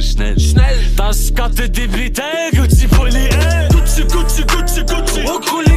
Bruder, schnell. Das Gatte, die Brite, Gucci Pulli, Gucci, Gucci, Gucci, Gucci.